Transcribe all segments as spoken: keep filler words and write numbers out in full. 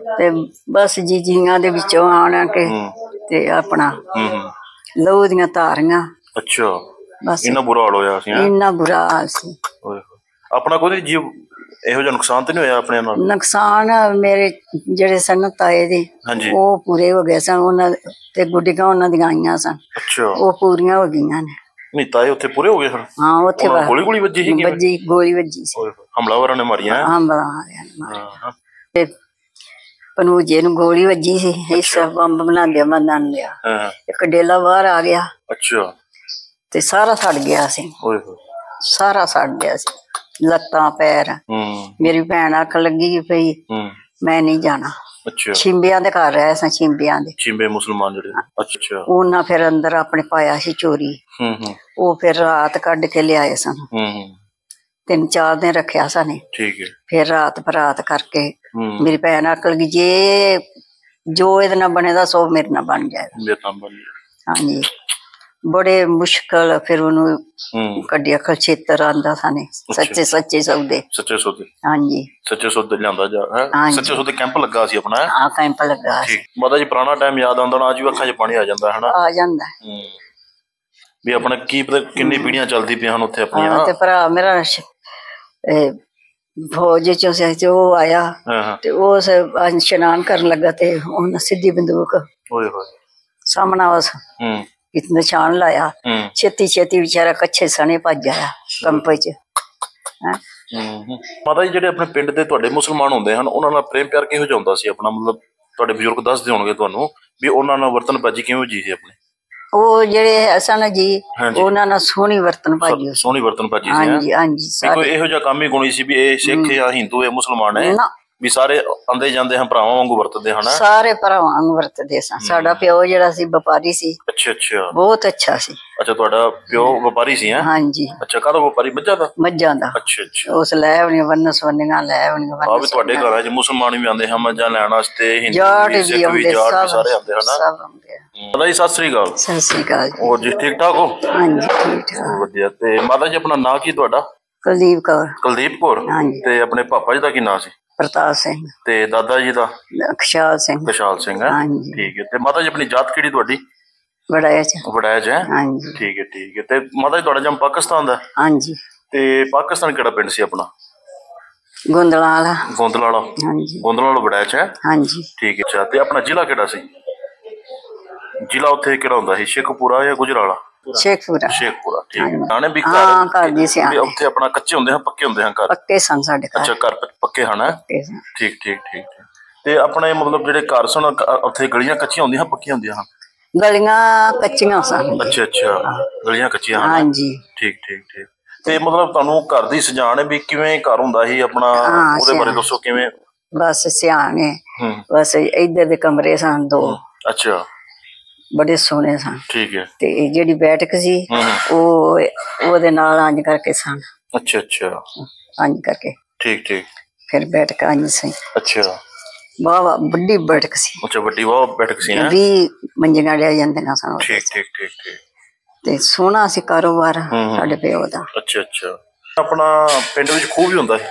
ते बस जी जियां दे विचों आना के ते अपना लहू दियां धारियां। अच्छा बस इन्ना बुरा हाल होया सी? इन्ना बुरा हाल सी। अपना कोई जीव ਇਹੋ ਜਿਹਾ ਨੁਕਸਾਨ ਤੇ ਨਹੀਂ ਹੋਇਆ ਆਪਣੇ ਨਾਲ? ਨੁਕਸਾਨ ਮੇਰੇ ਜਿਹੜੇ ਸਨ ਤਾਏ ਦੇ ਉਹ ਪੂਰੇ ਹੋ ਗਏ ਸਨ, ਉਹਨਾਂ ਤੇ ਗੁੱਡੀਆਂ ਉਹਨਾਂ ਦੀਆਂ ਆਈਆਂ ਸਨ। ਅੱਛਾ ਉਹ ਪੂਰੀਆਂ ਹੋ ਗਈਆਂ ਨੇ। ਨਹੀਂ ਤਾਏ ਉੱਥੇ ਪੂਰੇ ਹੋ ਗਏ ਸਨ? ਹਾਂ ਉੱਥੇ ਗੋਲੀ ਗੋਲੀ ਵੱਜੀ ਸੀ? ਵੱਜੀ ਗੋਲੀ ਵੱਜੀ ਸੀ। ਹਮਲਾਵਰਾਂ ਨੇ ਮਾਰੀਆਂ? ਹਮਲਾਵਰਾਂ ਨੇ ਮਾਰੀਆਂ ਤੇ ਪਨੂਜੇ ਨੂੰ ਗੋਲੀ ਵੱਜੀ ਸੀ। ਇਸ ਬੰਬ ਬਣਾਉਂਦੇ ਬੰਦਾਂ ਲਿਆ, ਇੱਕ ਡੇਲਾ ਬਾਹਰ ਆ ਗਿਆ। ਅੱਛਾ ਤੇ ਸਾਰਾ ਸੜ ਗਿਆ ਸੀ, ਸਾਰਾ ਸੜ ਗਿਆ ਸੀ, ਲੱਤਾਂ ਪੈਰ। ਮੇਰੀ ਭੈਣ ਆਖਣ ਲੱਗੀ ਪਈ ਮੈਂ ਨਹੀਂ ਜਾਣਾ। ਛਿੰਬਿਆਂ ਦੇ ਘਰ ਰਹੇ ਸਾਂ, ਛਿੰਬਿਆਂ ਦੇ ਛਿੰਬੇ ਮੁਸਲਮਾਨ ਜਿਹੜੇ। ਅੱਛਾ ਉਹਨਾਂ ਫਿਰ ਅੰਦਰ ਆਪਣੇ ਪਾਇਆ ਸੀ ਚੋਰੀ। ਉਹ ਫਿਰ ਰਾਤ ਕੱਢ ਕੇ ਲਿਆਏ ਸਨ, ਤਿੰਨ ਚਾਰ ਦਿਨ ਰੱਖਿਆ ਸਾਨੇ। ਠੀਕ ਹੈ। ਫਿਰ ਰਾਤ ਬਰਾਤ ਕਰਕੇ ਮੇਰੀ ਭੈਣ ਆਖਣ ਲੱਗੀ ਜੇ ਜੋ ਇਹਦੇ ਨਾਲ ਬਣੇਦਾ ਸੋ ਮੇਰੇ ਨਾਲ ਬਣ ਜਾਏਗਾ। ਹਾਂਜੀ ਬੜੇ ਮੁਸ਼ਕਲ ਫਿਰ ਉਹਨੂੰ ਕੱਢਿਆ। ਖਲਛੇਤਰ ਆਂਦਾ ਸਾਨੇ, ਸੱਚੇ ਸੱਚੇ ਸੌਦੇ। ਸੱਚੇ ਸੌਦੇ? ਹਾਂਜੀ ਸੱਚੇ ਸੌਦੇ ਲਿਆਂਦਾ ਜਾ। ਸੱਚੇ ਸੌਦੇ ਕੈਂਪ ਲੱਗਾ ਸੀ ਆਪਣਾ? ਹਾਂ ਕੈਂਪ ਲੱਗਾ ਸੀ। ਮਾਤਾ ਜੀ ਪੁਰਾਣਾ ਟਾਈਮ ਯਾਦ ਆਉਂਦਾ ਨਾ, ਅੱਜ ਵੀ ਅੱਖਾਂ 'ਚ ਪਾਣੀ ਆ ਜਾਂਦਾ ਹੈ ਨਾ? ਆ ਜਾਂਦਾ ਵੀ ਆਪਣਾ ਕੀ ਪਤਾ ਕਿੰਨੀ ਪੀੜ੍ਹੀਆਂ ਚੱਲਦੀ ਪਈਆਂ ਹਨ ਉੱਥੇ ਆਪਣੀਆਂ। ਤੇ ਭਰਾ ਮੇਰਾ ਫੌਜ ਚੋਂ ਸੀ ਤੇ ਉਹ ਆਇਆ ਤੇ ਉਹ ਇਸ਼ਨਾਨ ਕਰਨ ਲੱਗਾ ਤੇ ਉਹਨੇ ਸਿੱਧੀ ਬੰਦੂਕ ਸਾਹਮਣਾ ਉਸ ਨਿਸ਼ਾਨ ਲਾਇਆ। ਛੇਤੀ ਛੇਤੀ ਵਿਚਾਰਾ ਕੱਛੇ ਸਣੇ ਭੱਜ ਆਇਆ ਕੰਪ ਚ। ਮਾਤਾ ਜੀ ਜਿਹੜੇ ਆਪਣੇ ਪਿੰਡ ਦੇ ਤੁਹਾਡੇ ਮੁਸਲਮਾਨ ਹੁੰਦੇ ਹਨ ਉਹਨਾਂ ਨਾਲ ਪ੍ਰੇਮ ਪਿਆਰ ਕਿਹੋ ਜਿਹਾ ਹੁੰਦਾ ਸੀ ਆਪਣਾ? ਮਤਲਬ ਤੁਹਾਡੇ ਬਜ਼ੁਰਗ ਦੱਸਦੇ ਹੋਣਗੇ ਤੁਹਾਨੂੰ ਵੀ ਉਹਨਾਂ ਨਾਲ ਵਰਤਨ ਬਾਜੀ ਕਿਹੋ ਜਿਹੀ ਸੀ ਆਪਣੀ? ਉਹ ਜਿਹੜੇ ਸਨ ਜੀ ਉਹਨਾਂ ਨਾਲ ਸੋਹਣੀ ਵਰਤਨ ਭਾਜੀ। ਸੋਹਣੀ ਵਰਤਨ ਭਾਜੀ ਸੀ? ਹਾਂਜੀ ਹਾਂਜੀ। ਕੋਈ ਇਹੋ ਜਿਹਾ ਕੰਮ ਹੀ ਗੁਣੀ ਸੀ ਵੀ ਇਹ ਸਿੱਖ ਜਾਂ ਹਿੰਦੂ ਜਾਂ ਮੁਸਲਮਾਨ ਹੈ ਵੀ ਸਾਰੇ ਆਉਂਦੇ ਜਾਂਦੇ ਹਨ ਭਰਾਵਾਂ ਵਾਂਗੂ ਵਰਤਦੇ ਹਨ? ਸਾਰੇ ਭਰਾਵਾਂ ਵਾਂਗੂ ਵਰਤਦੇ ਸਨ। ਸਾਡਾ ਪਿਓ ਜਿਹੜਾ ਸੀ ਵਪਾਰੀ ਸੀ। ਅੱਛਾ ਅੱਛਾ ਬਹੁਤ ਅੱਛਾ ਸੀ। ਅੱਛਾ ਤੁਹਾਡਾ ਪਿਓ ਵਪਾਰੀ ਸੀ? ਹਾਂਜੀ। ਅੱਛਾ ਕਾਹਦਾ ਵਪਾਰੀ? ਮੱਝਾਂ ਦਾ? ਮੱਝਾਂ ਦਾ। ਅੱਛਾ ਅੱਛਾ। ਉਸ ਲੈ ਆਉਣੀਆਂ ਵੰਨ ਸਵੰਨੀਆਂ ਲੈ ਆਉਣੀਆਂ। ਆ ਵੀ ਤੁਹਾਡੇ ਘਰਾਂ 'ਚ ਮੁਸਲਮਾਨ ਵੀ ਆਉਂਦੇ ਹਨ ਮੱਝਾਂ ਲੈਣ ਵਾਸਤੇ? ਜਾਟ ਵੀ ਆਉਂਦੇ, ਸਾਰੇ ਆਉਂਦੇ ਹਨ? ਸਭ ਆਉਂਦੇ। ਮਾਤਾ ਜੀ ਸਤਿ ਸ੍ਰੀ ਅਕਾਲ। ਸਤਿ ਸ੍ਰੀ ਅਕਾਲ। ਹੋਰ ਜੀ ਠੀਕ ਠਾਕ ਹੋ? ਹਾਂਜੀ ਠੀਕ ਠਾਕ ਵਧੀਆ। ਤੇ ਮਾਤਾ ਜੀ ਆਪਣਾ ਨਾਂ ਕੀ ਤੁਹਾਡਾ? ਕੁਲਦੀਪ ਕੌਰ। ਕੁਲਦੀਪ ਕੌਰ। ਤੇ ਆਪਣੇ ਪਾਪਾ ਜੀ ਦਾ ਕੀ ਨਾਂ ਸੀ? ਪ੍ਰਤਾਪ ਸਿੰਘ। ਤੇ ਦਾਦਾ ਜੀ ਦਾ? ਖੁਸ਼ਹਾਲ ਸਿੰਘ। ਖੁਸ਼ਹਾਲ ਸਿੰਘ ਹੈ। ਠੀਕ ਹੈ। ਤੇ ਮਾਤਾ ਜੀ ਆਪਣੀ ਜਾਤ ਕਿਹੜੀ ਤੁਹਾਡੀ? ਵੜੈਚ। ਵੜੈਚ ਹੈ? ਹਾਂਜੀ। ਠੀਕ ਹੈ ਠੀਕ ਹੈ। ਤੇ ਮਾਤਾ ਜੀ ਤੁਹਾਡਾ ਜੰਮ ਪਾਕਿਸਤਾਨ ਦਾ? ਹਾਂਜੀ। ਤੇ ਪਾਕਿਸਤਾਨ ਕਿਹੜਾ ਪਿੰਡ ਸੀ ਆਪਣਾ? ਗੋਂਦਲਾਂ ਵਾਲਾ। ਗੋਂਦਲਾਂ ਵਾਲਾ? ਹਾਂਜੀ। ਗੋਂਦਲਾਂ ਵਾਲਾ ਵੜੈਚ ਹੈ? ਹਾਂਜੀ। ਠੀਕ ਹੈ। ਅੱਛਾ ਤੇ ਆਪਣਾ ਜ਼ਿਲ੍ਹਾ ਕਿਹੜਾ ਸੀ? ਜ਼ਿਲ੍ਹਾ ਉੱਥੇ ਕਿਹੜਾ ਹੁੰਦਾ ਸੀ? ਸ਼ੇਖੂਪੁਰਾ ਜਾਂ ਗੁਜਰਾਲਾ? ਸ਼ੇਖਪੁਰਾ। ਸ਼ੇਖਪੁਰਾ ਠੀਕ ਹੈ। ਨਾਲੇ ਵੀ ਹਾਂ ਘਰ ਦੀ ਸਿਆਣੇ ਉੱਥੇ ਆਪਣਾ ਕੱਚੇ ਹੁੰਦੇ ਹਨ ਪੱਕੇ ਹੁੰਦੇ ਹਨ ਘਰ? ਪੱਕੇ ਸਨ ਸਾਡੇ ਘਰ। ਅੱਛਾ ਘਰ ਪੱਕੇ ਹਨ? ਠੀਕ ਠੀਕ ਠੀਕ। ਤੇ ਆਪਣੇ ਮਤਲਬ ਜਿਹੜੇ ਘਰ ਸਨ ਉੱਥੇ ਗਲੀਆਂ ਕੱਚੀਆਂ ਹੁੰਦੀਆਂ ਪੱਕੀਆਂ ਹੁੰਦੀਆਂ ਹਨ? ਗਲੀਆਂ ਕੱਚੀਆਂ ਸਨ। ਅੱਛਾ ਅੱਛਾ ਗਲੀਆਂ ਕੱਚੀਆਂ ਹਨ? ਹਾਂਜੀ। ਠੀਕ ਠੀਕ ਠੀਕ। ਤੇ ਮਤਲਬ ਤੁਹਾਨੂੰ ਘਰ ਦੀ ਸਜਾਣ ਵੀ ਕਿਵੇਂ ਘਰ ਹੁੰਦਾ ਸੀ ਆਪਣਾ ਉਹਦੇ ਬਾਰੇ ਦੱਸੋ ਕਿਵੇਂ? ਬਸ ਸਿਆਣੇ ਬਸ ਇੱਧਰ ਦੇ ਕਮਰੇ ਸਨ ਦੋ। ਅੱਛਾ ਬੜੇ ਸੋਹਣੇ ਸਨ। ਠੀਕ ਹੈ। ਤੇ ਜਿਹੜੀ ਬੈਠਕ ਸੀ ਉਹ ਉਹਦੇ ਨਾਲ ਇੰਝ ਕਰਕੇ ਸਨ। ਅੱਛਾ ਅੱਛਾ ਇੰਝ ਕਰਕੇ। ਠੀਕ ਠੀਕ। ਫਿਰ ਬੈਠਕ ਇੰਝ ਸੀ। ਅੱਛਾ ਵਾਹ ਵਾਹ ਵੱਡੀ ਬੈਠਕ ਸੀ। ਅੱਛਾ ਵੱਡੀ ਵਾਹ ਬੈਠਕ ਸੀ? ਵੀਹ ਮੰਜੀਆਂ ਲਿਆ ਜਾਂਦੀਆਂ ਸਨ। ਠੀਕ ਠੀਕ ਠੀਕ ਠੀਕ। ਤੇ ਸੋਹਣਾ ਸੀ ਕਾਰੋਬਾਰ ਸਾਡੇ ਪਿਓ ਦਾ। ਅੱਛਾ ਅੱਛਾ। ਆਪਣਾ ਪਿੰਡ ਵਿੱਚ ਖੂਹ ਵੀ ਹੁੰਦਾ ਸੀ?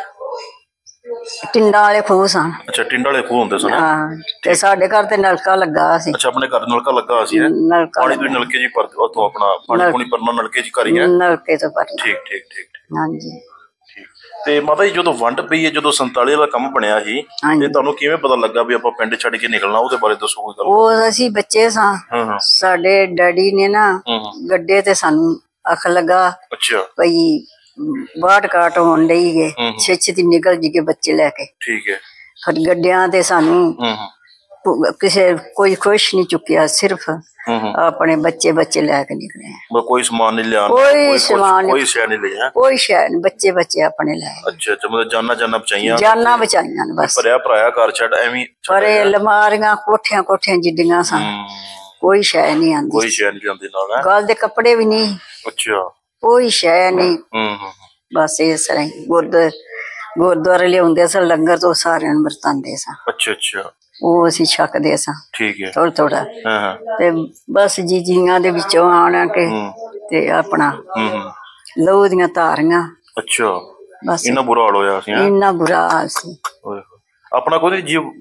ਟਿੰਡਾਂ ਵਾਲੇ ਖੂਹ ਸਨ। ਅੱਛਾ ਟਿੰਡਾਂ ਵਾਲੇ ਖੂਹ ਹੁੰਦੇ ਸਨ? ਹਾਂ। ਤੇ ਸਾਡੇ ਘਰ ਤੇ ਨਲਕਾ ਲੱਗਾ ਸੀ। ਅੱਛਾ ਆਪਣੇ ਘਰ ਨਲਕਾ ਲੱਗਾ ਸੀ? ਪਾਣੀ ਤੁਸੀਂ ਨਲਕੇ ਜੀ ਭਰਦੇ ਉੱਥੋਂ ਆਪਣਾ ਪਾਣੀ ਪੂਣੀ ਭਰਨਾ ਨਲਕੇ ਜੀ ਘਰ ਹੀ ਹੈ? ਨਲਕੇ ਤੋਂ ਭਰਨਾ। ਠੀਕ ਠੀਕ ਠੀਕ। ਹਾਂਜੀ। ਤੇ ਮਾਤਾ ਜੀ ਜਦੋਂ ਵੰਡ ਪਈ ਹੈ ਜਦੋਂ ਸੰਤਾਲੀ ਵਾਲਾ ਕੰਮ ਬਣਿਆ ਸੀ ਤੇ ਤੁਹਾਨੂੰ ਕਿਵੇਂ ਪਤਾ ਲੱਗਾ ਵੀ ਆਪਾਂ ਪਿੰਡ ਛੱਡ ਕੇ ਨਿਕਲਣਾ? ਉਹਦੇ ਬਾਰੇ ਦੱਸੋ ਕੋਈ ਗੱਲ। ਉਹ ਅਸੀਂ ਬੱਚੇ ਸਾਂ। ਸਾਡੇ ਡੈਡੀ ਨੇ ਨਾ ਗੱਡੇ ਤੇ ਸਾਨੂੰ ਅੱਖ ਲੱਗਾ ਬਈ ਬਾੜ ਕਾਟ ਹੋਣ ਡਈ ਗਏ ਛੇ ਛੇਤੀ ਨਿਕਲ ਜੀ ਕੇ ਬੱਚੇ ਲੈ ਕੇ। ਠੀਕ ਹੈ। ਫਿਰ ਗੱਡਿਆਂ ਤੇ ਸਾਨੂੰ ਕਿਸੇ ਕੋਈ ਖੁਸ਼ ਨਹੀਂ ਚੁੱਕਿਆ, ਸਿਰਫ ਆਪਣੇ ਬੱਚੇ ਬੱਚੇ ਲੈ ਕੇ ਨਿਕਲੇ। ਕੋਈ ਸਮਾਨ ਨਹੀਂ ਲਿਆ? ਕੋਈ ਸਮਾਨ ਕੋਈ ਸ਼ੈ ਨਹੀਂ ਲਿਆ? ਕੋਈ ਸ਼ੈ ਨਹੀਂ, ਬੱਚੇ ਬੱਚੇ ਆਪਣੇ ਲੈ। ਅੱਛਾ ਅੱਛਾ। ਮਤਲਬ ਜਾਨਾਂ ਜਾਨਾਂ ਬਚਾਈਆਂ? ਜਾਨਾਂ ਬਚਾਈਆਂ ਨੇ ਬਸ। ਭਰਿਆ ਭਰਾਇਆ ਘਰ ਛੱਡ ਐਵੇਂ? ਪਰ ਅਲਮਾਰੀਆਂ ਕੋਠੀਆਂ ਕੋਠੀਆਂ ਜਿੱਡੀਆਂ ਸਨ ਕੋਈ ਸ਼ੈ ਨਹੀਂ ਆਂਦੀ। ਕੋਈ ਸ਼ੈ ਨਹੀਂ ਆਂਦੀ ਨਾਲ? ਗੱਲ ਦੇ ਕੱਪੜੇ ਵੀ ਨਹੀਂ। ਅੱਛਾ। ਕੋਈ ਸ਼ੈ ਨਹੀਂ। ਬਸ ਇਸ ਤਰ੍ਹਾਂ ਹੀ ਗੁਰਦ ਗੁਰਦੁਆਰੇ ਲਿਆਉਂਦੇ ਸਨ ਲੰਗਰ ਤੋਂ ਸਾਰਿਆਂ ਨੂੰ ਵਰਤਾਂਦੇ ਸਾਂ। ਅੱਛਾ ਅੱਛਾ। ਉਹ ਅਸੀਂ ਛਕਦੇ ਸਾਂ। ਠੀਕ ਹੈ। ਥੋੜਾ ਥੋੜਾ। ਤੇ ਬਸ ਜੀ ਜੀਆਂ ਦੇ ਵਿੱਚੋਂ ਆਣ ਕੇ ਤੇ ਆਪਣਾ ਲਹੂ ਦੀਆਂ ਧਾਰੀਆਂ। ਅੱਛਾ ਬਸ ਇੰਨਾ ਬੁਰਾ ਹਾਲ ਹੋਇਆ ਸੀ? ਇੰਨਾ ਬੁਰਾ ਹਾਲ ਸੀ। ਆਪਣਾ ਕੋਈ ਜੀਵ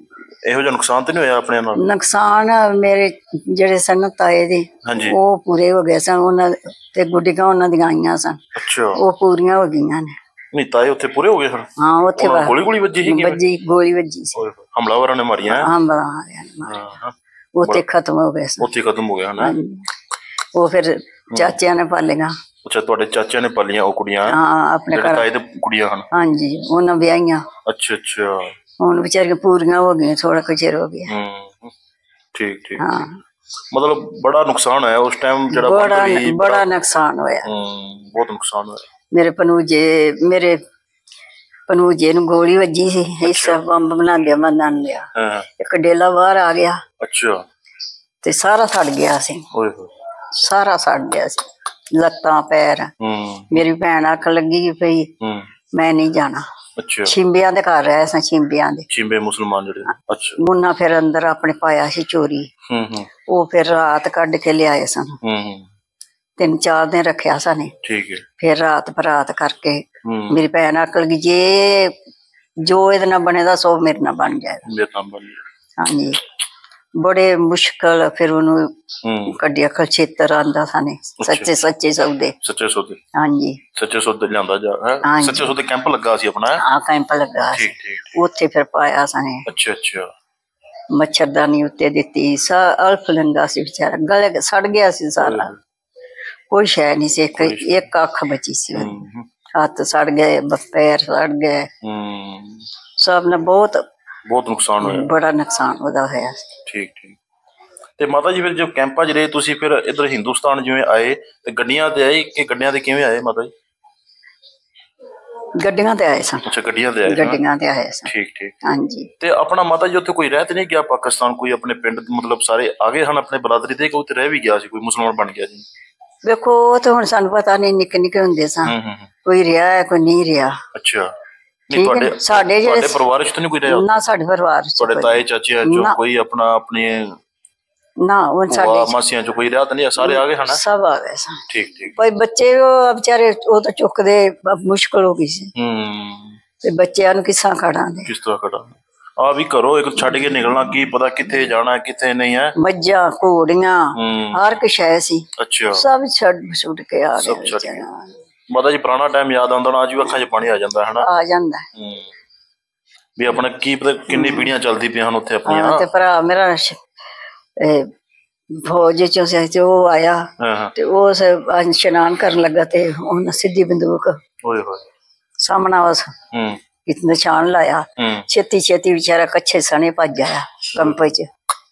ਇਹੋ ਜਿਹਾ ਨੁਕਸਾਨ ਤੇ ਨਹੀਂ ਹੋਇਆ ਆਪਣੇ ਨਾਲ? ਨੁਕਸਾਨ ਮੇਰੇ ਜਿਹੜੇ ਸਨ ਤਾਏ ਦੇ ਉਹ ਪੂਰੇ ਹੋ ਗਏ ਸਨ, ਉਹਨਾਂ ਤੇ ਗੁੱਡੀਆਂ ਉਹਨਾਂ ਦੀਆਂ ਆਈਆਂ ਸਨ। ਅੱਛਾ, ਉਹ ਪੂਰੀਆਂ ਹੋ ਗਈਆਂ ਨੇ। ਨਹੀਂ ਤਾਏ ਉੱਥੇ ਪੂਰੇ ਹੋ ਗਏ ਸਨ? ਹਾਂ, ਉੱਥੇ ਗੋਲੀ ਗੋਲੀ ਵੱਜੀ ਸੀ? ਵੱਜੀ, ਗੋਲੀ ਵੱਜੀ ਸੀ, ਹਮਲਾਵਰਾਂ ਨੇ ਮਾਰੀਆਂ? ਹਮਲਾਵਰਾਂ ਨੇ ਮਾਰੀਆਂ, ਉੱਥੇ ਖਤਮ ਹੋ ਗਏ ਸਨ। ਉੱਥੇ ਖਤਮ ਹੋ ਗਿਆ ਹਨ। ਉਹ ਫਿਰ ਚਾਚਿਆਂ ਨੇ ਪਾਲੀਆਂ। ਅੱਛਾ, ਤੁਹਾਡੇ ਚਾਚਿਆਂ ਨੇ ਪਾਲੀਆਂ ਉਹ ਕੁੜੀਆਂ? ਹਾਂ, ਆਪਣੇ ਘਰ ਤਾਏ ਦੇ ਕੁੜੀਆਂ ਹਨ? ਹਾਂਜੀ, ਉਹਨਾਂ ਵਿਆਹੀਆਂ। ਅੱਛਾ ਅੱਛਾ, ਹੁਣ ਵਿਚਾਰੀਆਂ ਪੂਰੀਆਂ ਹੋ ਗਈਆਂ, ਥੋੜਾ ਕੁ ਚਿਰ ਹੋ ਗਿਆ। ਹੂੰ, ਠੀਕ ਠੀਕ। ਹਾਂ, ਮਤਲਬ ਬੜਾ ਨੁਕਸਾਨ ਹੋਇਆ ਉਸ ਟਾਈਮ ਜਿਹੜਾ? ਬੜਾ ਬੜਾ ਨੁਕਸਾਨ ਹੋਇਆ। ਹੂੰ, ਬਹੁਤ ਨੁਕਸਾਨ ਹੋਇਆ। ਮੇਰੇ ਭਣੂਜੇ ਮੇਰੇ ਭਣੂਜੇ ਨੂੰ ਗੋਲੀ ਵੱਜੀ ਸੀ, ਹਿੱਸਾ ਬੰਬ ਬਣਾ ਗਿਆ ਬੰਦਾਂ ਲਿਆ, ਇੱਕ ਡੇਲਾ ਬਾਹਰ ਆ ਗਿਆ। ਅੱਛਾ, ਤੇ ਸਾਰਾ ਸੜ ਗਿਆ ਸੀ। ਓਏ ਹੋਏ, ਸਾਰਾ ਸੜ ਗਿਆ ਸੀ, ਲੱਤਾਂ ਪੈਰ। ਮੇਰੀ ਭੈਣ ਆਖਣ ਲੱਗੀ ਪਈ ਮੈਂ ਨਹੀਂ ਜਾਣਾ। ਅੱਛਾ, ਛਿੰਬਿਆਂ ਦੇ ਘਰ ਰਹੇ ਸਾਂ, ਛਿੰਬਿਆਂ ਦੇ। ਛਿੰਬੇ ਮੁਸਲਮਾਨ ਜਿਹੜੇ? ਅੱਛਾ। ਮੁੰਨਾ ਫਿਰ ਅੰਦਰ ਆਪਣੇ ਪਾਇਆ ਸੀ ਚੋਰੀ, ਉਹ ਫਿਰ ਰਾਤ ਕੱਢ ਕੇ ਲਿਆਏ ਸਨ। ਤਿੰਨ ਚਾਰ ਦਿਨ ਰੱਖਿਆ ਸਾਨੇ। ਠੀਕ ਹੈ। ਫਿਰ ਰਾਤ ਬਰਾਤ ਕਰਕੇ ਮੇਰੀ ਭੈਣ ਆਖਣ ਲੱਗੀ ਜੇ ਜੋ ਇਹਦੇ ਨਾਲ ਬਣੇਦਾ ਸੋ ਮੇਰੇ ਨਾਲ ਬਣ ਜਾਏਗਾ। ਹਾਂਜੀ, ਬੜੇ ਮੁਸ਼ਕਲ ਫਿਰ ਉਹਨੂੰ ਕੱਢਿਆ। ਖਲਛੇਤਰ ਆਂਦਾ ਸਾਨੇ, ਸੱਚੇ ਸੱਚੇ ਸੌਦੇ। ਸੱਚੇ ਸੌਦੇ? ਹਾਂਜੀ, ਸੱਚੇ ਸੌਦੇ ਲਿਆਂਦਾ ਜਾ। ਸੱਚੇ ਸੌਦੇ ਕੈਂਪ ਲੱਗਾ ਸੀ ਆਪਣਾ? ਹਾਂ, ਕੈਂਪ ਲੱਗਾ ਸੀ, ਉੱਥੇ ਫਿਰ ਪਾਇਆ ਸਾਨੇ। ਅੱਛਾ ਅੱਛਾ। ਮੱਛਰਦਾਨੀ ਉੱਤੇ ਦਿੱਤੀ, ਸਾ ਅਲਫ ਲੰਗਾ ਸੀ ਵਿਚਾਰਾ, ਗਲੇ ਸੜ ਗਿਆ ਸੀ ਸਾਰਾ, ਕੋਈ ਸ਼ੈ ਨਹੀਂ ਸੀ, ਇੱਕ ਅੱਖ ਬਚੀ ਸੀ। ਹੱਥ ਸੜ ਗਏ, ਪੈਰ ਸੜ ਗਏ, ਸਭ ਨੇ ਬਹੁਤ ਬਹੁਤ ਨੁਕਸਾਨ ਹੋਇਆ। ਬੜਾ ਨੁਕਸਾਨ ਉਹਦਾ ਹੋਇਆ। ਠੀਕ ਠੀਕ। ਤੇ ਮਾਤਾ ਜੀ ਫਿਰ ਜੋ ਕੈਂਪਾਂ 'ਚ ਰਹੇ ਤੁਸੀਂ, ਫਿਰ ਇੱਧਰ ਹਿੰਦੁਸਤਾਨ ਜਿਵੇਂ ਆਏ ਤੇ ਗੱਡੀਆਂ ਤੇ ਆਏ ਕਿ ਗੱਡੀਆਂ ਤੇ ਕਿਵੇਂ ਆਏ ਮਾਤਾ ਜੀ? ਗੱਡੀਆਂ ਤੇ ਆਏ ਸਨ। ਅੱਛਾ, ਗੱਡੀਆਂ ਤੇ ਆਏ? ਗੱਡੀਆਂ ਤੇ ਆਏ ਸਨ। ਠੀਕ ਠੀਕ। ਹਾਂਜੀ। ਤੇ ਆਪਣਾ ਮਾਤਾ ਜੀ ਉੱਥੇ ਕੋਈ ਰਹਿ ਤੇ ਨਹੀਂ ਗਿਆ ਪਾਕਿਸਤਾਨ? ਕੋਈ ਆਪਣੇ ਪਿੰਡ ਮਤਲਬ ਸਾਰੇ ਆ ਗਏ ਹਨ ਆਪਣੇ ਬਰਾਦਰੀ ਦੇ, ਕਿ ਉੱਥੇ ਰਹਿ ਵੀ ਗਿਆ ਸੀ ਕੋਈ, ਮੁਸਲਮਾਨ ਬਣ ਗਿਆ ਜੀ? ਵੇਖੋ ਉਹ ਤਾਂ ਹੁਣ ਸਾਨੂੰ ਪਤਾ ਨਹੀਂ, ਨਿੱਕੇ ਨਿੱਕੇ ਹੁੰਦੇ ਸਾਂ, ਕੋਈ ਰਿਹਾ ਹੈ ਕੋਈ ਨਹੀਂ ਰਿਹਾ। ਅੱਛਾ, ਤੁਹਾਡੇ ਸਾਡੇ ਜਿਹੜੇ ਪਰਿਵਾਰ 'ਚ ਤਾਂ ਨਹੀਂ ਕੋਈ ਰਿਹਾ? ਨਾ, ਸਾਡੇ ਪਰਿਵਾਰ 'ਚ ਤੁਹਾਡੇ ਤਾਏ ਚਾਚੇ ਚੋਂ ਕੋਈ ਆਪਣਾ ਆਪਣੇ ਨਾ ਉਹ ਸਾਡੇ ਮਾਸੀਆਂ 'ਚ ਕੋਈ ਰਿਹਾ ਤਾਂ ਨਹੀਂ? ਸਾਰੇ ਆ ਗਏ ਹਨ? ਸਭ ਆ ਗਏ ਸਨ। ਠੀਕ ਠੀਕ। ਕੋਈ ਬੱਚੇ ਉਹ ਵਿਚਾਰੇ ਉਹ ਤਾਂ ਚੁੱਕਦੇ ਮੁਸ਼ਕਲ ਹੋ ਗਈ ਸੀ। ਹੂੰ। ਤੇ ਬੱਚਿਆਂ ਨੂੰ ਕਿਸਾਂ ਖੜਾਂਗੇ? ਕਿਸ ਤਰ੍ਹਾਂ ਖੜਾਂਗੇ? ਆ ਵੀ ਘਰੋਂ ਇੱਕ ਛੱਡ ਕੇ ਨਿਕਲਣਾ, ਕੀ ਪਤਾ ਕਿੱਥੇ ਜਾਣਾ ਕਿੱਥੇ ਨਹੀਂ ਹੈ। ਮੱਝਾਂ ਘੋੜੀਆਂ ਹਰ ਕੁਛ ਹੈ ਸੀ। ਅੱਛਾ, ਸਭ ਛੱਡ ਛੁੱਟ ਕੇ ਆ ਗਏ। ਮਾਤਾ ਜੀ ਪੁਰਾਣਾ ਟਾਈਮ ਯਾਦ ਆਉਂਦਾ ਨਾ, ਅੱਜ ਵੀ ਅੱਖਾਂ 'ਚ ਪਾਣੀ ਆ ਜਾਂਦਾ ਹੈ ਨਾ? ਆ ਜਾਂਦਾ ਵੀ ਆਪਣਾ ਕੀ ਪਤਾ ਕਿੰਨੀ ਪੀੜ੍ਹੀਆਂ ਚੱਲਦੀ ਪਈਆਂ ਹਨ ਉੱਥੇ ਆਪਣੀਆਂ। ਤੇ ਭਰਾ ਮੇਰਾ ਫੌਜ 'ਚੋਂ ਸੀ ਤੇ ਉਹ ਆਇਆ ਤੇ ਉਹ ਇਸ਼ਨਾਨ ਕਰਨ ਲੱਗਾ ਤੇ ਉਹਨੇ ਸਿੱਧੀ ਬੰਦੂਕ ਸਾਹਮਣਾ ਉਸ ਨਿਸ਼ਾਨ ਲਾਇਆ। ਛੇਤੀ ਛੇਤੀ ਵਿਚਾਰਾ ਕੱਛੇ ਸਣੇ ਭੱਜ ਆਇਆ, ਕੰਪੇ 'ਚ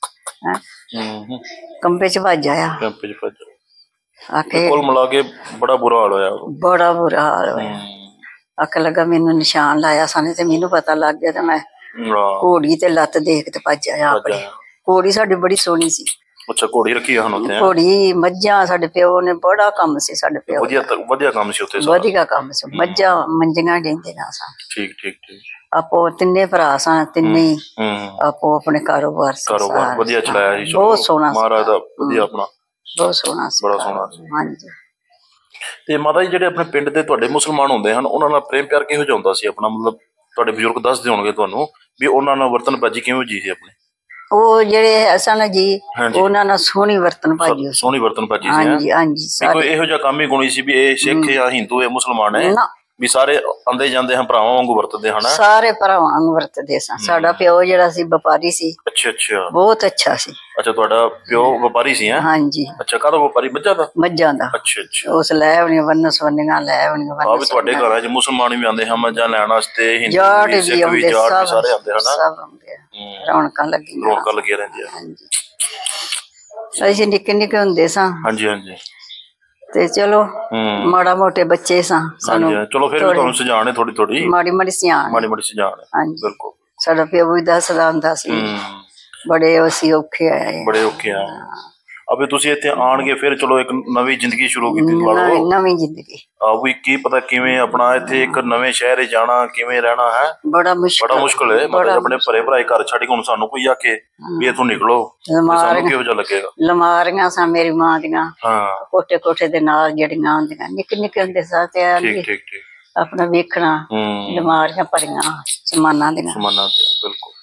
ਕੰਪੇ 'ਚ ਭੱਜ ਆਇਆ। ਆਖੇ ਕੁੱਲ ਮਿਲਾ ਕੇ ਬੜਾ ਬੁਰਾ ਹਾਲ ਹੋਇਆ, ਬੜਾ ਬੁਰਾ ਹਾਲ ਹੋਇਆ। ਆਖ ਲੱਗਾ ਮੈਨੂੰ ਨਿਸ਼ਾਨ ਲਾਇਆ ਸਾਨੇ ਤੇ ਮੈਨੂੰ ਪਤਾ ਲੱਗ ਗਿਆ ਤੇ ਮੈਂ ਘੋੜੀ ਤੇ ਲੱਤ ਦੇਖ ਤੇ ਭੱਜ ਆਇਆ ਆਪਣੇ। ਘੋੜੀ ਸਾਡੀ ਬੜੀ ਸੋਹਣੀ ਸੀ। ਅੱਛਾ, ਘੋੜੀ ਰੱਖੀ ਹਨ ਉੱਥੇ? ਘੋੜੀ, ਮੱਝਾਂ, ਸਾਡੇ ਪਿਓ ਨੇ ਬੜਾ ਕੰਮ ਸੀ, ਸਾਡੇ ਪਿਓ ਵਧੀਆ ਵਧੀਆ ਕੰਮ ਸੀ ਉੱਥੇ, ਵਧੀਆ ਕੰਮ ਸੀ। ਮੱਝਾਂ ਮੰਜੀਆਂ ਡੇਂਦੀਆਂ ਸਨ। ਠੀਕ ਠੀਕ ਠੀਕ। ਆਪੋ ਤਿੰਨੇ ਭਰਾ ਸਨ, ਤਿੰਨੇ ਆਪੋ ਆਪਣੇ ਕਾਰੋਬਾਰ ਕਾਰੋਬਾਰ ਵਧੀਆ ਚਲਾਇਆ ਸੀ। ਬਹੁਤ ਸੋਹਣਾ ਮਹਾਰਾਜ ਦਾ ਵਧੀਆ ਆਪਣਾ, ਬਹੁਤ ਸੋਹਣਾ ਸੀ, ਬੜਾ ਸੋਹਣਾ ਸੀ। ਹਾਂਜੀ। ਤੇ ਮਾਤਾ ਜੀ ਜਿਹੜੇ ਆਪਣੇ ਪਿੰਡ ਦੇ ਤੁਹਾਡੇ ਮੁਸਲਮਾਨ ਹੁੰਦੇ ਹਨ, ਉਹਨਾਂ ਨਾਲ ਪ੍ਰੇਮ ਪਿਆਰ ਕਿਹੋ ਜਿਹਾ ਹੁੰਦਾ ਸੀ ਆਪਣਾ? ਮਤਲਬ ਤੁਹਾਡੇ ਬਜ਼ੁਰਗ ਦੱਸਦੇ ਹੋਣਗੇ ਤੁਹਾਨੂੰ ਵੀ ਉਹਨਾਂ ਨਾਲ ਵਰਤਨ ਬਾਜੀ ਕਿਵੇਂ ਜੀ ਸੀ ਆਪਣੀ? ਉਹ ਜਿਹੜੇ ਸਨ ਜੀ, ਉਹਨਾਂ ਨਾਲ ਸੋਹਣੀ ਵਰਤਨ ਭਾਜੀ, ਸੋਹਣੀ ਵਰਤਨ ਭਾਜੀ ਸੀ। ਹਾਂਜੀ ਹਾਂਜੀ। ਕੋਈ ਇਹੋ ਜਿਹਾ ਕੰਮ ਹੀ ਗੁਣੀ ਸੀ ਵੀ ਇਹ ਸਿੱਖ ਜਾਂ ਹਿੰਦੂ ਹੈ ਮੁਸਲਮਾਨ ਹੈ, ਵੀ ਸਾਰੇ ਆਉਂਦੇ ਜਾਂਦੇ ਹਨ ਭਰਾਵਾਂ ਵਾਂਗੂ ਵਰਤਦੇ ਹਨ? ਸਾਰੇ ਭਰਾਵਾਂ ਵਾਂਗੂ ਵਰਤਦੇ ਸਨ। ਸਾਡਾ ਪਿਓ ਜਿਹੜਾ ਸੀ ਵਪਾਰੀ ਸੀ। ਅੱਛਾ ਅੱਛਾ, ਬਹੁਤ ਅੱਛਾ ਸੀ। ਅੱਛਾ, ਤੁਹਾਡਾ ਪਿਓ ਵਪਾਰੀ ਸੀ? ਹਾਂਜੀ। ਅੱਛਾ, ਕਾਹਦਾ ਵਪਾਰੀ? ਮੱਝਾਂ ਦਾ? ਮੱਝਾਂ ਦਾ। ਅੱਛਾ ਅੱਛਾ। ਉਸ ਲੈ ਆਉਣੀਆਂ ਵੰਨ ਸਵੰਨੀਆਂ ਲੈ ਆਉਣੀਆਂ। ਆ ਵੀ ਤੁਹਾਡੇ ਘਰਾਂ 'ਚ ਮੁਸਲਮਾਨ ਵੀ ਆਉਂਦੇ ਹਨ ਮੱਝਾਂ ਲੈਣ ਵਾਸਤੇ? ਜਾਟ ਵੀ ਆਉਂਦੇ, ਜਾਟ ਸਾਰੇ ਆਉਂਦੇ ਹਨ? ਸਭ ਆਉਂਦੇ ਆ, ਰੌਣਕਾਂ ਲੱਗੀਆਂ, ਰੌਣਕਾਂ ਲੱਗੀਆਂ ਰਹਿੰਦੀਆਂ। ਹਾਂਜੀ। ਅਸੀਂ ਨਿੱਕੇ ਨਿੱਕੇ ਹੁੰਦੇ ਸਾਂ। ਹਾਂਜੀ ਹਾਂਜੀ। ਤੇ ਚਲੋ ਮਾੜਾ ਮੋਟੇ ਬੱਚੇ ਸਾਂ, ਸਾਨੂੰ ਚਲੋ ਫਿਰ ਵੀ ਤੁਹਾਨੂੰ ਸੁਝਾਣ ਹੈ ਥੋੜੀ ਥੋੜੀ, ਮਾੜੀ ਮਾੜੀ ਸਿਆਣ, ਮਾੜੀ ਮਾੜੀ ਸੁਝਾਣ। ਹਾਂਜੀ, ਬਿਲਕੁਲ। ਸਾਡਾ ਪਿਓ ਵੀ ਦੱਸਦਾ ਹੁੰਦਾ ਸੀ ਬੜੇ ਅਸੀਂ ਔਖੇ ਆਏ, ਬੜੇ ਔਖੇ ਆਏ। ਅਬੇ ਤੁਸੀਂ ਇੱਥੇ ਆਣਗੇ ਫਿਰ ਚਲੋ ਇੱਕ ਨਵੀਂ ਜ਼ਿੰਦਗੀ ਸ਼ੁਰੂ ਕੀਤੀ, ਨਵੀਂ ਜ਼ਿੰਦਗੀ। ਆ ਵੀ ਕੀ ਪਤਾ ਕਿਵੇਂ ਆਪਣਾ ਇੱਥੇ ਇੱਕ ਨਵੇਂ ਸ਼ਹਿਰ ਜਾਣਾ, ਕਿਵੇਂ ਰਹਿਣਾ ਹੈ, ਬੜਾ ਮੁਸ਼ਕਲ, ਬੜਾ ਮੁਸ਼ਕਲ ਹੈ। ਮਤਲਬ ਆਪਣੇ ਭਰੇ ਭਰਾਏ ਘਰ ਛੱਡ ਕੇ ਹੁਣ ਸਾਨੂੰ ਕੋਈ ਆਖੇ ਵੀ ਇੱਥੋਂ ਨਿਕਲੋ, ਸਾਨੂੰ ਕਿਹੋ ਜਿਹਾ ਲੱਗੇਗਾ? ਲਮਾਰੀਆਂ ਸਾਂ ਮੇਰੀ ਮਾਂ ਦੀਆਂ, ਕੋਠੇ ਕੋਠੇ ਦੇ ਨਾਲ ਜਿਹੜੀਆਂ ਹੁੰਦੀਆਂ, ਨਿੱਕੇ ਨਿੱਕੇ ਹੁੰਦੇ ਸਾਂ ਤੇ ਠੀਕ ਠੀਕ ਠੀਕ ਆਪਣਾ ਵੇਖਣਾ, ਲਮਾਰੀਆਂ ਭਰੀਆਂ ਸਮਾਨਾਂ ਦੀਆਂ, ਸਮਾਨਾਂ ਦੀਆਂ, ਬਿਲਕੁਲ।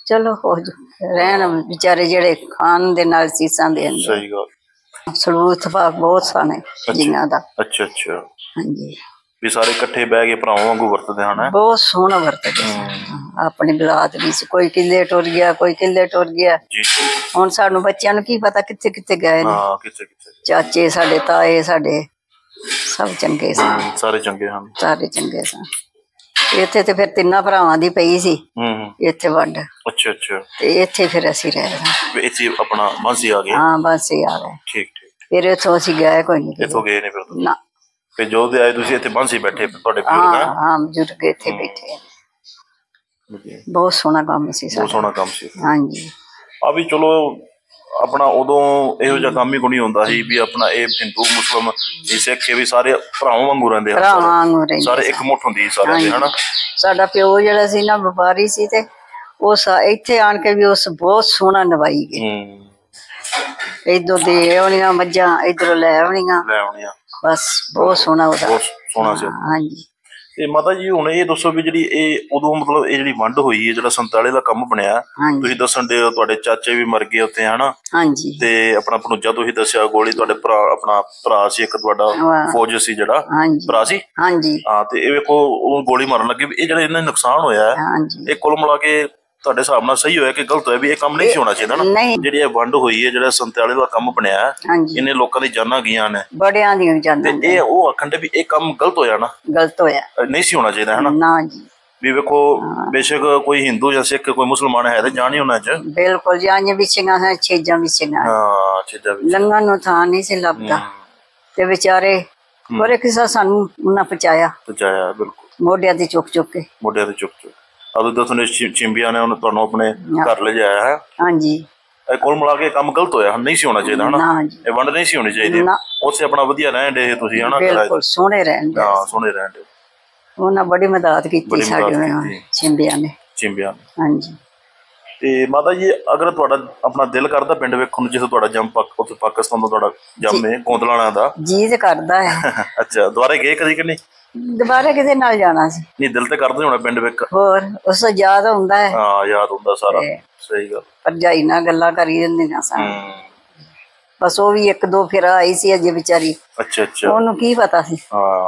ਚਲੋ ਹੋ ਰਹਿਣ ਵਿਚਾਰੇ ਜਿਹੜੇ ਖਾਣ ਦੇ ਨਾਲ ਸੀਸਾਂ ਦੇਣ। ਸਹੀ ਗੱਲ। ਸਲੂਕ ਬਹੁਤ ਸਨ ਜੀਆਂ ਦਾ। ਅੱਛਾ ਅੱਛਾ। ਹਾਂਜੀ ਵੀ ਸਾਰੇ ਇਕੱਠੇ ਬਹਿ ਕੇ ਭਰਾਵਾਂ ਵਾਂਗੂ ਵਰਤਦੇ ਹਨ। ਬਹੁਤ ਸੋਹਣਾ ਵਰਤਦੇ ਆਪਣੀ ਬਲਾਤ ਵੀ। ਕੋਈ ਕਿੱਲੇ ਟੁਰ ਗਿਆ, ਕੋਈ ਕਿੱਲੇ ਟੁਰ ਗਿਆ। ਹੁਣ ਸਾਨੂੰ ਬੱਚਿਆਂ ਨੂੰ ਕੀ ਪਤਾ ਕਿੱਥੇ ਕਿੱਥੇ ਗਏ ਨੇ। ਚਾਚੇ ਸਾਡੇ, ਤਾਏ ਸਾਡੇ ਸਭ ਚੰਗੇ ਸਨ। ਸਾਰੇ ਚੰਗੇ ਹਨ। ਸਾਰੇ ਚੰਗੇ ਸਨ। ਇੱਥੇ ਤੇ ਫਿਰ ਤਿੰਨਾਂ ਭਰਾਵਾਂ ਦੀ ਪਈ ਸੀ ਇੱਥੇ ਵੰਡ। ਅੱਛਾ ਅੱਛਾ। ਤੇ ਇੱਥੇ ਫਿਰ ਅਸੀਂ ਰਹਿ ਇੱਥੇ ਆਪਣਾ ਬਾਂਸੀ ਆ ਗਏ। ਹਾਂ ਬਾਂਸੀ ਆ ਗਏ। ਠੀਕ ਠੀਕ। ਫਿਰ ਇੱਥੋਂ ਅਸੀਂ ਗਏ ਕੋਈ ਨਹੀਂ। ਇੱਥੋਂ ਗਏ ਨਹੀਂ ਫਿਰ ਨਾ। ਫਿਰ ਜੋ ਦੇ ਆਏ ਤੁਸੀਂ ਇੱਥੇ ਬਾਂਸੀ ਬੈਠੇ ਤੁਹਾਡੇ ਬਜ਼ੁਰਗ? ਹਾਂ ਹਾਂ ਬਜ਼ੁਰਗ ਇੱਥੇ ਬੈਠੇ। ਬਹੁਤ ਸੋਹਣਾ ਕੰਮ ਸੀ। ਬਹੁਤ ਸੋਹਣਾ ਕੰਮ ਸੀ। ਹਾਂਜੀ ਆ ਵੀ ਚਲੋ ਆਪਣਾ ਉਦੋਂ ਇਹੋ ਜਿਹਾ ਕੰਮ ਹੀ ਕੋਈ ਨਹੀਂ ਹੁੰਦਾ ਸੀ ਵੀ ਆਪਣਾ ਇਹ ਹਿੰਦੂ ਮੁਸਲਿਮ ਸਿੱਖ ਵੀ ਸਾਰੇ ਭਰਾਵਾਂ ਵਾਂਗੂ ਰਹਿੰਦੇ ਆ। ਭਰਾਵਾਂ ਵਾਂਗੂ ਰਹਿੰਦੇ ਸਾਰੇ ਇੱਕ ਮੁੱਠ ਹੁੰਦੀ ਸੀ ਸਾਰਿਆਂ ਦੀ ਹਨਾ। ਸਾਡਾ ਪਿਓ ਜਿਹੜਾ ਸੀ ਨਾ ਵਪਾਰੀ ਸੀ ਤੇ ਉਸ ਇੱਥੇ ਆਣ ਕੇ ਵੀ ਉਸ ਬਹੁਤ ਸੋਹਣਾ ਨਿਭਾਈ ਗਈ। ਇੱਧਰੋਂ ਦੇ ਆਉਣੀਆਂ ਮੱਝਾਂ, ਇੱਧਰੋਂ ਲੈ ਆਉਣੀਆਂ ਲੈ ਆਉਣੀਆਂ ਬਸ ਬਹੁਤ ਸੋਹਣਾ ਉਹਦਾ। ਬਹੁਤ ਸੋਹਣਾ ਸੀ। ਹਾਂਜੀ। ਤੇ ਮਾਤਾ ਜੀ ਹੁਣ ਇਹ ਦੱਸੋ ਵੀ ਜਿਹੜੀ ਇਹ ਉਦੋਂ ਮਤਲਬ ਇਹ ਜਿਹੜੀ ਵੰਡ ਹੋਈ ਹੈ ਜਿਹੜਾ ਸੰਤਾਲੀ ਦਾ ਕੰਮ ਬਣਿਆ ਤੁਸੀਂ ਦੱਸਣ ਦੇ ਤੁਹਾਡੇ ਚਾਚੇ ਵੀ ਮਰ ਗਏ ਉੱਥੇ ਹਨਾ। ਹਾਂਜੀ। ਤੇ ਆਪਣਾ ਭਣੂਜਾ ਤੁਸੀਂ ਦੱਸਿਆ ਗੋਲੀ ਤੁਹਾਡੇ ਭਰਾ ਆਪਣਾ ਭਰਾ ਸੀ ਇੱਕ ਤੁਹਾਡਾ ਫੌਜ ਸੀ ਜਿਹੜਾ ਭਰਾ ਸੀ। ਹਾਂਜੀ। ਹਾਂ ਤੇ ਇਹ ਵੇਖੋ ਉਹ ਗੋਲੀ ਮਾਰਨ ਲੱਗੇ ਵੀ ਇਹ ਜਿਹੜਾ ਇਹਨਾਂ ਨੁਕਸਾਨ ਹੋਇਆ ਇਹ ਕੁੱਲ ਮਿਲਾ ਕੇ ਤੁਹਾਡੇ ਹਿਸਾਬ ਨਾਲ ਸਹੀ ਹੋਇਆ ਕਿ ਗਲਤ ਹੋਇਆ ਵੀ ਇਹ ਕੰਮ ਨਹੀਂ ਸੀ ਹੋਣਾ ਚਾਹੀਦਾ ਨਾ? ਜਿਹੜੀ ਇਹ ਵੰਡ ਹੋਈ ਹੈ ਜਿਹੜਾ ਸੰਤਾਲੀ ਦਾ ਕੰਮ ਬਣਿਆ ਇਹਨੇ ਲੋਕਾਂ ਦੀ ਜਾਨਾਂ ਗਈਆਂ ਨੇ ਬੜਿਆਂ ਦੀਆਂ ਜਾਨਾਂ। ਤੇ ਇਹ ਉਹ ਆਖਣ ਦੇ ਵੀ ਇਹ ਕੰਮ ਗਲਤ ਹੋਇਆ ਨਾ? ਗਲਤ ਹੋਇਆ ਨਹੀਂ ਸੀ ਹੋਣਾ ਚਾਹੀਦਾ ਹਨਾ। ਨਾ ਜੀ। ਵੀ ਵੇਖੋ ਬੇਸ਼ੱਕ ਕੋਈ ਹਿੰਦੂ ਜਾਂ ਸਿੱਖ ਕੋਈ ਮੁਸਲਮਾਨ ਹੈ ਤੇ ਜਾਣ ਹੀ ਉਹਨਾਂ ਚ ਬਿਲਕੁਲ ਜਾਈਆਂ ਵਿਛੀਆਂ ਹੈ ਛੇਜਾਂ ਵਿਛੀਆਂ। ਹਾਂ ਛੇਜਾਂ ਲੰਘਣ ਨੂੰ ਥਾਂ ਨਹੀਂ ਸੀ ਲੱਭਦਾ ਤੇ ਵਿਚਾਰੇ ਬੜੇ ਕਿਸੇ ਸਾਨੂੰ ਉਹਨਾਂ ਪਹੁੰਚਾਇਆ ਪਹੁੰਚਾਇਆ ਬਿਲਕੁਲ ਮੋਢਿਆਂ ਤੇ ਚੁੱਕ ਚੁੱਕ ਕੇ ਮੋਢਿਆਂ ਤੇ ਚੁੱਕ ਚੁੱਕ ਉਦੋਂ ਦੱਸੋ ਨੇ ਚਿੰਬੀਆਂ ਨੇ ਤੁਹਾਨੂੰ ਆਪਣੇ ਘਰ ਲੈ ਜਾਇਆ ਹੈ। ਹਾਂਜੀ। ਇਹ ਕੁੱਲ ਮਿਲਾ ਕੇ ਕੰਮ ਗਲਤ ਹੋਇਆ ਨਹੀਂ ਸੀ ਹੋਣਾ ਚਾਹੀਦਾ ਹਨਾ। ਇਹ ਵੰਡ ਨਹੀਂ ਸੀ ਹੋਣੀ ਚਾਹੀਦੀ। ਉੱਥੇ ਆਪਣਾ ਵਧੀਆ ਰਹਿਣ ਦੇ ਤੁਸੀਂ ਹਨਾ। ਬਿਲਕੁਲ ਸੋਹਣੇ ਰਹਿਣ ਦੇ। ਹਾਂ ਸੋਹਣੇ ਰਹਿਣ ਦੇ। ਉਹਨਾਂ ਬੜੀ ਮਦਦ ਕੀਤੀ ਸਾਡੇ ਚਿੰਬਿਆਂ ਨੇ। ਚਿੰਬਿਆਂ ਨੇ। ਹਾਂਜੀ। ਤੇ ਮਾਤਾ ਜੀ ਅਗਰ ਤੁਹਾਡਾ ਆਪਣਾ ਦਿਲ ਕਰਦਾ ਪਿੰਡ ਵੇਖਣ ਨੂੰ ਜਿੱਥੇ ਤੁਹਾਡਾ ਜੰਮ ਉੱਥੇ ਪਾਕਿਸਤਾਨ ਦਾ ਤੁਹਾਡਾ ਜੰਮ ਹੈ ਕੋਂਦਲਾਣਾ ਦਾ ਜੀ ਤੇ ਕਰਦਾ ਹੈ। ਅੱਛਾ ਦੁਬਾਰੇ ਗਏ ਕਦੀ ਕਿ ਨਹੀਂ? ਦੁਬਾਰਾ ਕਿਤੇ ਨਾਲ ਜਾਣਾ ਸੀ। ਨਹੀਂ ਦਿਲ ਤੇ ਕਰਦੇ ਹੋਣਾ ਪਿੰਡ ਵੇਖ। ਹੋਰ ਉਸ ਤੋਂ ਯਾਦ ਹੁੰਦਾ ਹੈ। ਹਾਂ ਯਾਦ ਹੁੰਦਾ ਸਾਰਾ। ਸਹੀ ਗੱਲ। ਭਰਜਾਈ ਨਾਲ ਗੱਲਾਂ ਕਰੀ ਜਾਂਦੀਆਂ ਸਨ ਬਸ। ਉਹ ਵੀ ਇੱਕ ਦੋ ਫੇਰਾ ਆਈ ਸੀ ਅਜੇ ਵਿਚਾਰੀ। ਅੱਛਾ ਅੱਛਾ। ਉਹਨੂੰ ਕੀ ਪਤਾ ਸੀ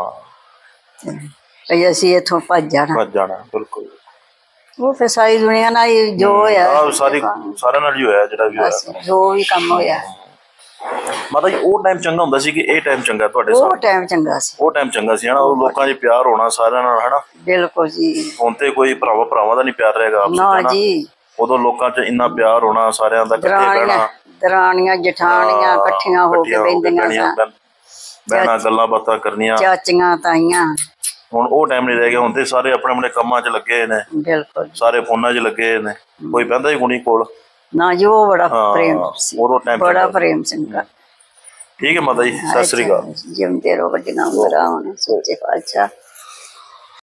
ਹਾਂ ਭਈ ਅਸੀਂ ਇੱਥੋਂ ਭੱਜ ਜਾਣਾ ਭੱਜ ਜਾਣਾ। ਬਿਲਕੁਲ। ਉਹ ਫਿਰ ਸਾਰੀ ਦੁਨੀਆ ਨਾਲ ਹੀ ਜੋ ਹੋਇਆ ਸਾਰੀ ਸਾਰਿਆਂ ਨਾਲ ਹੀ ਹੋਇਆ ਜਿਹੜਾ ਵੀ ਹੋਇਆ ਜੋ ਵੀ ਕੰਮ ਹੋਇਆ। ਮਾਤਾ ਜੀ ਉਹ ਟਾਈਮ ਚੰਗਾ ਹੁੰਦਾ ਸੀ ਕਿ ਇਹ ਟਾਈਮ ਚੰਗਾ ਤੁਹਾਡੇ ਸਾਹ? ਉਹ ਟਾਈਮ ਚੰਗਾ ਸੀ। ਉਹ ਟਾਈਮ ਚੰਗਾ ਸੀ ਹਨਾ। ਉਹ ਲੋਕਾਂ 'ਚ ਪਿਆਰ ਹੋਣਾ ਸਾਰਿਆਂ ਨਾਲ ਹਨਾ। ਬਿਲਕੁਲ ਜੀ। ਹੁਣ ਤੇ ਕੋਈ ਭਰਾਵਾ ਭਰਾਵਾਂ ਦਾ ਨਹੀਂ ਪਿਆਰ ਰਹੇਗਾ ਨਾ ਜੀ। ਉਦੋਂ ਲੋਕਾਂ 'ਚ ਇੰਨਾ ਪਿਆਰ ਹੋਣਾ ਸਾਰਿਆਂ ਦਾ ਇਕੱਠੇ ਬਹਿਣਾ ਦਰਾਣੀਆਂ ਜਠਾਣੀਆਂ ਇਕੱਠੀਆਂ ਹੋ ਕੇ ਬਹਿੰਦੀਆਂ ਬਹਿਣਾ ਗੱਲਾਂ ਬਾਤਾਂ ਕਰਨੀਆਂ ਚਾਚੀਆਂ ਤਾਈਆਂ। ਹੁਣ ਉਹ ਟਾਈਮ ਨਹੀਂ ਰਹਿ ਗਿਆ। ਹੁਣ ਤੇ ਸਾਰੇ ਆਪਣੇ ਆਪਣੇ ਕੰਮਾਂ 'ਚ ਲੱਗੇ ਨੇ। ਬਿਲਕੁਲ। ਸਾਰੇ ਫੋਨਾਂ 'ਚ ਲੱਗੇ ਨੇ ਕੋਈ ਬਹਿੰਦਾ ਹੀ ਕੋਈ ਨਹੀਂ ਕੋਲ ਨਾ ਜੀ। ਉਹ ਬੜਾ ਪ੍ਰੇਮ ਸੀ ਬੜਾ ਪ੍ਰੇਮ ਸਿੰਘ। ਠੀਕ ਹੈ ਮਾਤਾ ਜੀ ਸਤਿ ਸ੍ਰੀ ਅਕਾਲ। ਜਿਉਂਦੇ ਰਹੋ ਵੱਡੀਆਂ ਉਮਰਾਂ ਹੋਣ ਸੱਚੇ ਪਾਤਸ਼ਾਹ।